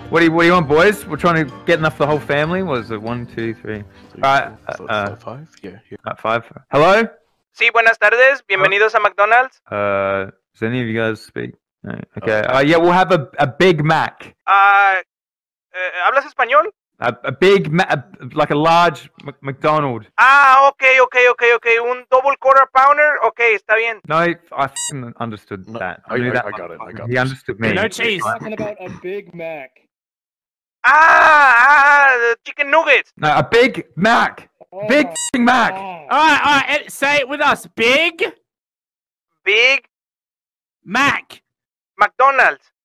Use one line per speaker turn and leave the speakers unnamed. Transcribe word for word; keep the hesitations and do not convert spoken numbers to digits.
What do you What do you want, boys? We're trying to get enough for the whole family. What is it? One, two, three.
Three,
Alright,
four,
uh,
five, five? Yeah, yeah.
uh, five. Hello?
Sí, buenas tardes. Bienvenidos a McDonald's.
Uh, does any of you guys speak? No. Okay. Uh, yeah, we'll have a, a Big Mac.
Ah, eh, ¿hablas español?
A, a big, ma a, like a large Mc McDonald.
Ah, okay, okay, okay, okay. Un double quarter pounder. Okay, está bien.
No, I f***ing understood
No,
that.
I,
knew
I,
that
I got it. I got
He
it.
understood me.
No cheese.
Talking about a Big Mac.
Ah, ah, the chicken nuggets.
No, a Big Mac.
Oh
Big
my
f***ing Mac.
God.
All right, all right. Say it with us. Big
Big
Mac.
McDonald's.